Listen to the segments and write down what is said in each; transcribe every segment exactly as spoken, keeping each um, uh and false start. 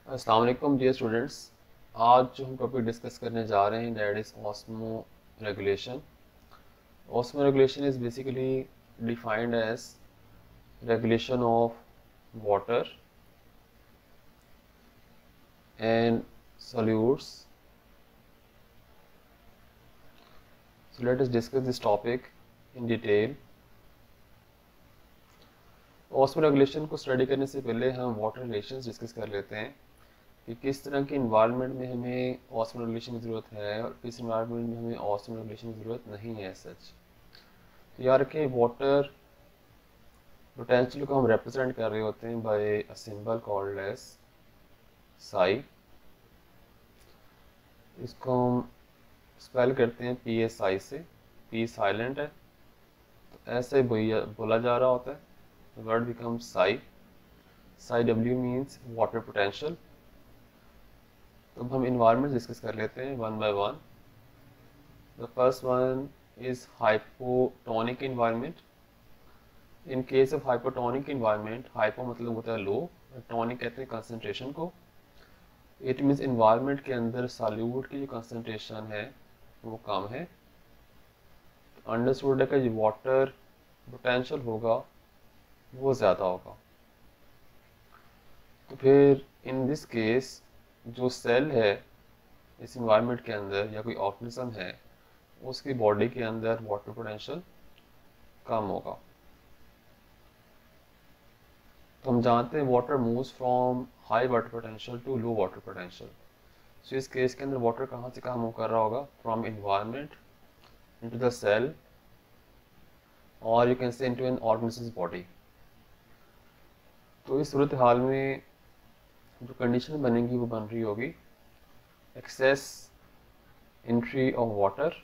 अस्सलाम वालेकुम dear students. आज जो हम टॉपिक डिस्कस करने जा रहे हैं that is osmoregulation. Osmoregulation is basically defined as regulation of water and solutes. So let us discuss this topic in detail. Osmoregulation को स्टडी करने से पहले हम वाटर रिलेशंस डिस्कस कर लेते हैं कि किस तरह के इन्वायरमेंट में हमें ऑस्मो रेगुलेशन की ज़रूरत है और किस इन्वायरमेंट में हमें ऑस्मो रेगुलेशन की ज़रूरत नहीं है सच। तो याद रखें, वाटर पोटेंशियल को हम रिप्रेजेंट कर रहे होते हैं by a symbol called as psi. इसको हम स्पेल करते हैं पी एस आई से। पी साइलेंट है तो ऐसे बोला जा रहा होता है। Word becomes psi. Psi W means water potential. तो हम इन्वायरमेंट डिस्कस कर लेते हैं one by one. The first one is hypotonic environment. In case of hypotonic environment, hypo मतलब होता है लो, टॉनिक कहते हैं कंसंट्रेशन को। इट मीन्स इन्वायरमेंट के अंदर सॉल्यूट की जो कंसंट्रेशन है वो कम है। अंडरस्टूड है कि जो वाटर पोटेंशियल होगा वो ज़्यादा होगा। तो फिर इन दिस केस जो सेल है इस इन्वायरमेंट के अंदर या कोई ऑर्गेनिज्म है उसकी बॉडी के अंदर वाटर पोटेंशियल कम होगा। तो हम जानते हैं water moves from high water potential to low water potential. So इस केस के अंदर वाटर कहाँ से कहाँ मूव कर रहा होगा? From environment into the cell और you can say into an organism body. तो इस सूरत हाल में जो कंडीशन बनेगी वो बन रही होगी एक्सेस एंट्री ऑफ वाटर।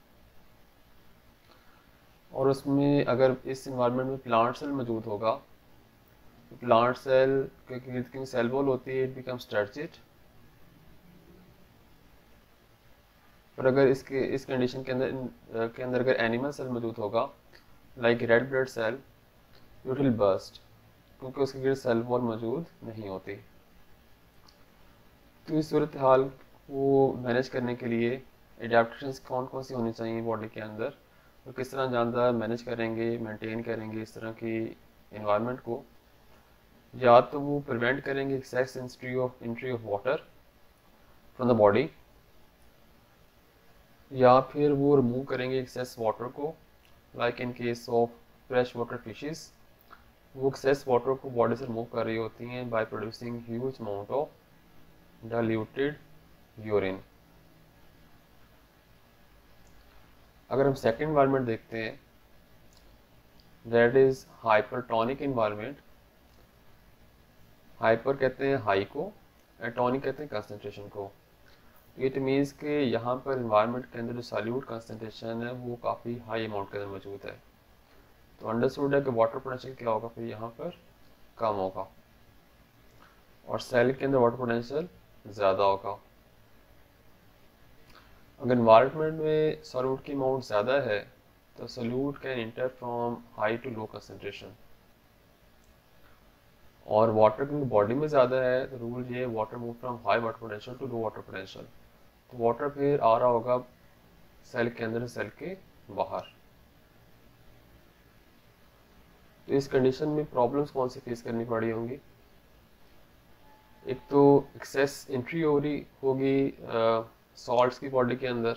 और उसमें अगर इस इन्वायरमेंट में प्लांट सेल मौजूद होगा, प्लांट सेल क्योंकि सेल वॉल होती है, इट बिकम्स टर्चिड। और अगर इसके इस कंडीशन के अंदर के अंदर अगर एनिमल सेल मौजूद होगा like red blood cell, it will burst क्योंकि उसके सेल वॉल मौजूद नहीं होती। तो इस सूरत हाल को मैनेज करने के लिए एडेप्टेशंस कौन कौन सी होनी चाहिए बॉडी के अंदर, तो किस तरह जानदार मैनेज करेंगे, मेंटेन करेंगे इस तरह की इन्वायरमेंट को। या तो वो प्रिवेंट करेंगे excess entry of entry of water from the body, या फिर वो रिमूव करेंगे एक्सेस वाटर को। Like in case of fresh water fishes, वो एक्सेस वाटर को बॉडी से रिमूव कर रही होती हैं by producing huge amount of diluted urine. अगर हम सेकेंड इन्वायरमेंट देखते हैं that is hypertonic environment. Hyper कहते हैं हाई को, एटोनिक कहते हैं कंसंट्रेशन को। इट मीन्स कि यहाँ पर इन्वायरमेंट के अंदर जो सॉल्यूट कंसंट्रेशन है वो काफ़ी हाई अमाउंट के अंदर मौजूद है। तो अंडरस्टूड है कि वाटर पोटेंशियल क्या होगा, फिर यहाँ पर कम होगा और सेल के अंदर वाटर पोटेंशियल ज़्यादा होगा। अगर इन्वायरमेंट में सॉल्यूट की अमाउंट ज़्यादा है तो solute can enter from high to low concentration. और वाटर क्योंकि बॉडी में ज़्यादा है तो रूल ये water move from high water potential to low water potential. तो वाटर फिर आ रहा होगा सेल के अंदर सेल के बाहर। तो इस कंडीशन में प्रॉब्लम्स कौन सी फेस करनी पड़ी होंगी? एक तो एक्सेस एंट्री हो रही होगी सॉल्ट्स की बॉडी के अंदर,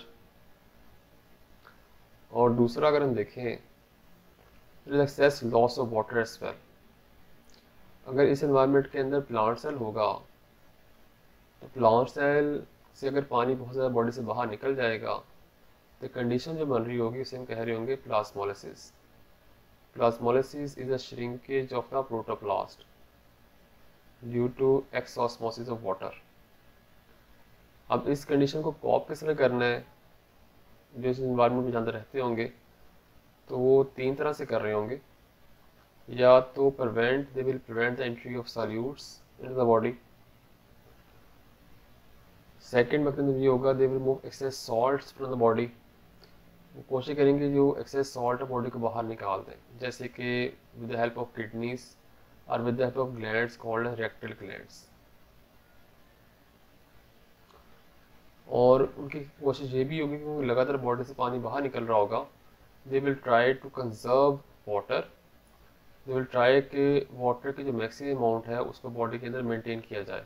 और दूसरा अगर हम देखें excess loss of water as well. अगर इस एनवायरनमेंट के अंदर प्लांट सेल होगा तो प्लांट सेल से अगर पानी बहुत ज़्यादा बॉडी से बाहर निकल जाएगा तो कंडीशन जो बन रही होगी उसे हम कह रहे होंगे plasmolysis. Plasmolysis is a shrinkage of the protoplast due to exosmosis of water. अब इस कंडीशन को कॉप किस तरह करना है, जो इस इन्वायरमेंट में जानते रहते होंगे तो वो तीन तरह से कर रहे होंगे। या तो prevent they will prevent the entry of solutes into the body. Second mechanism ये होगा they will move excess salts from the body. वो कोशिश करेंगे जो एक्सेस सॉल्ट है बॉडी को बाहर निकाल दें, जैसे कि with the help of kidneys और with the help of glands called rectal glands. और उनकी कोशिश ये भी होगी कि लगातार बॉडी से पानी बाहर निकल रहा होगा, they will try to conserve water, they will try कि वाटर की जो मैक्सिमम अमाउंट है उसको बॉडी के अंदर मेंटेन किया जाए।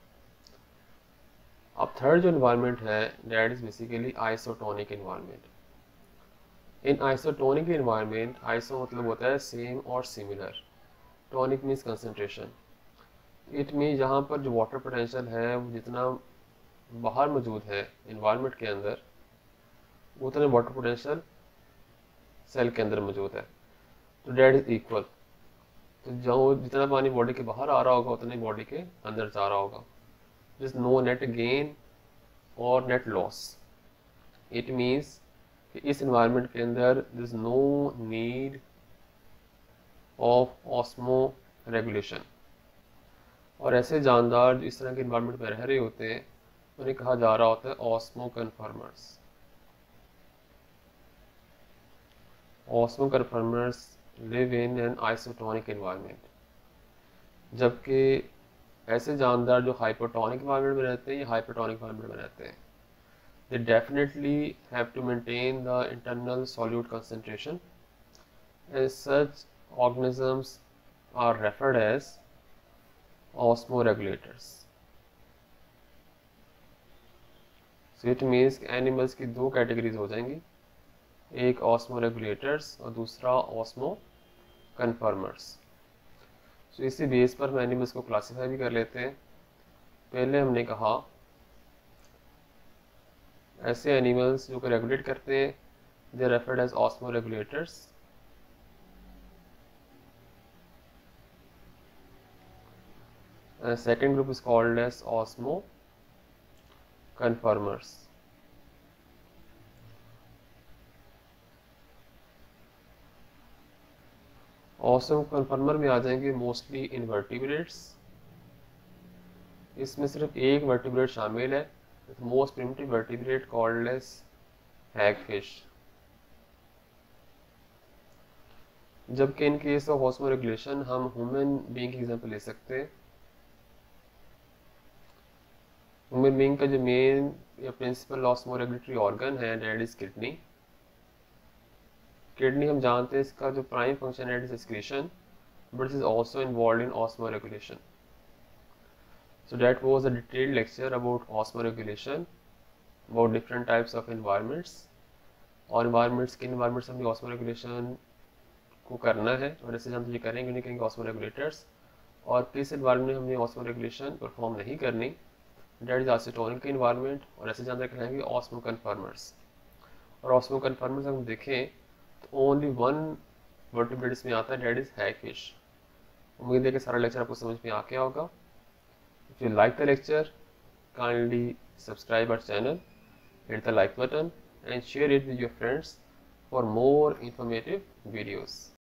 अब थर्ड जो इन्वायरमेंट है that is basically isotonic environment. In isotonic environment, iso मतलब होता है सेम और similar, tonic means concentration. It mean जहाँ पर जो वाटर पोटेंशियल है वो जितना बाहर मौजूद है इन्वायरमेंट के अंदर, उतना वाटर पोटेंशियल सेल के अंदर मौजूद है, तो डेट इज इक्वल। तो जो जितना पानी बॉडी के बाहर आ रहा होगा उतना ही बॉडी के अंदर जा रहा होगा। दिस नो नेट गेन और नेट लॉस। इट मीन्स कि इस इन्वायरमेंट के अंदर this no need of osmoregulation. और ऐसे जानदार जो इस तरह के इन्वायरमेंट में रह रहे होते हैं उन्हें कहा जा रहा होता है osmoconformers. Osmoconformers live in an isotonic environment, जबकि ऐसे जानदार जो हाइपोटोनिक इन्वायरमेंट में रहते हैं या हाइपरटोनिक इन्वायरमेंट में रहते हैं, they definitely have to maintain the internal solute concentration. As such organisms are referred as osmoregulators. So it means animals की दो कैटेगरीज हो जाएंगी, एक ऑस्मोरेगुलेटर्स और दूसरा ऑस्मो कन्फर्मर्स। सो इसी बेस पर हम एनिमल्स को क्लासीफाई भी कर लेते हैं। पहले हमने कहा ऐसे एनिमल्स जो कि रेगुलेट करते हैं they are referred as osmoregulators. Uh, second group is called as osmo conformers. Osmoconformer में आ जाएंगे मोस्टली इनवर्टिब्रेट्स। इसमें सिर्फ एक वर्टिब्रेट शामिल है, most primitive vertebrate called as hagfish. जबकि in case of osmoregulation हम ह्यूमन बीइंग की एग्जांपल ले सकते हैं। ह्यूमन बीइंग का जो मेन या प्रिंसिपल ऑस्मो रेगुलेटरी ऑर्गन है दैट इज किडनी। किडनी हम जानते हैं इसका जो प्राइम फंक्शन है it is excretion, but is also involved in osmoregulation. So that was a detailed lecture about osmoregulation, about different types of environments, और environments किन environments में osmoregulation को करना है और ऐसे हम ये करेंगे नहीं करेंगे ऑस्मो रेगुलेटर्स, और किस एनवायरनमेंट में हमने ऑस्मो रेगुलेशन परफॉर्म नहीं करनी डेट इज आइसोटोनिक इन्वायरमेंट, और ऐसे जानते कहेंगे ऑस्मो कन्फर्मर्स। और ऑस्मो कन्फर्मर्स हम देखें तो ओनली वन वर्टिब्रेट्स में आता है डेट इज हैगफिश। उम्मीद है कि सारा लेक्चर आपको समझ में आ गया होगा। If you like the lecture kindly subscribe our channel, hit the like button and share it with your friends for more informative videos.